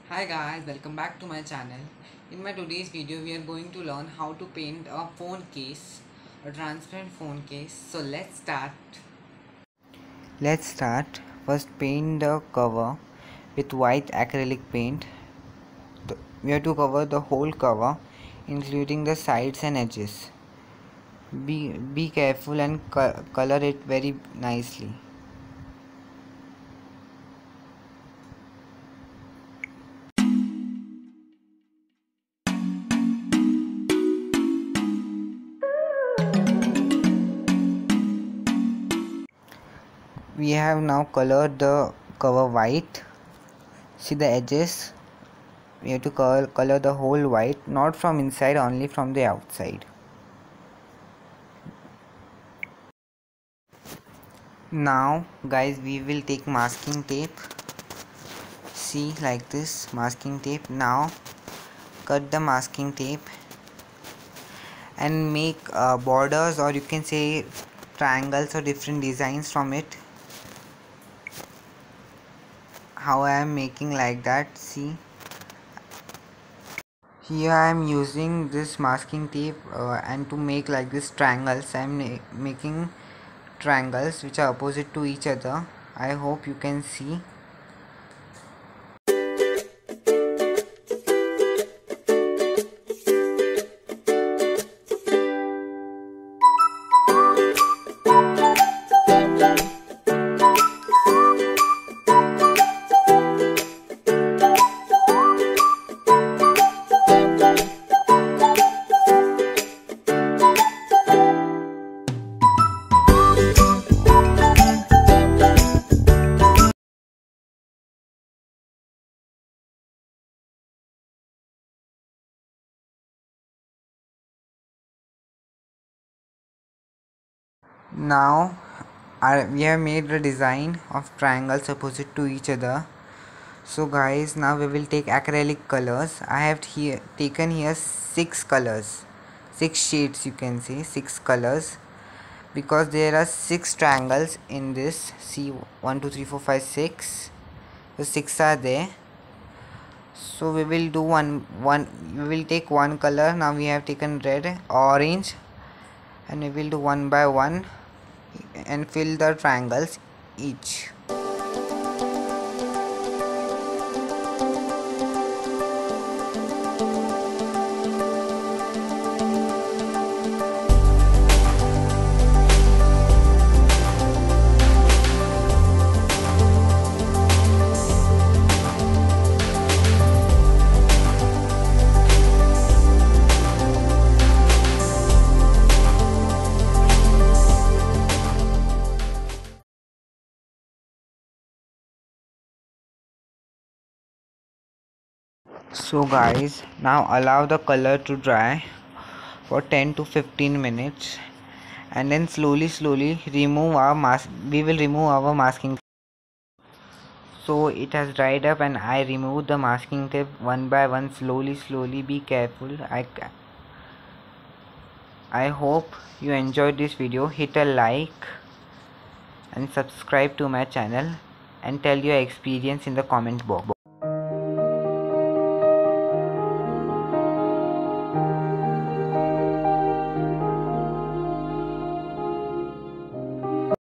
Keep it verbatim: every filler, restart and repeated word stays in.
Hi guys, welcome back to my channel. In my today's video we are going to learn how to paint a phone case, a transparent phone case. So let's start. Let's start. First paint the cover with white acrylic paint. We have to cover the whole cover including the sides and edges. Be, be careful and co color it very nicely. We have now colored the cover white. See the edges. We have to color, color the whole white, not from inside, only from the outside. Now guys, we will take masking tape. See, like this masking tape. Now cut the masking tape and make uh, borders, or you can say triangles or different designs from it. How I am making like that. See, here I am using this masking tape uh, and to make like this triangles I am making triangles which are opposite to each other. I hope you can see. Now our, we have made the design of triangles opposite to each other. So guys, now we will take acrylic colors. I have here taken here six colors, six shades, you can say six colors, because there are six triangles in this. See, one two three four five six. So six are there. So we will do one one we will take one color. Now we have taken red, orange, and we will do one by one and fill the triangles each. So guys, now allow the color to dry for ten to fifteen minutes, and then slowly slowly remove our mask we will remove our masking. So it has dried up and I removed the masking tape one by one, slowly slowly. Be careful. I I hope you enjoyed this video. Hit a like and subscribe to my channel and tell your experience in the comment box.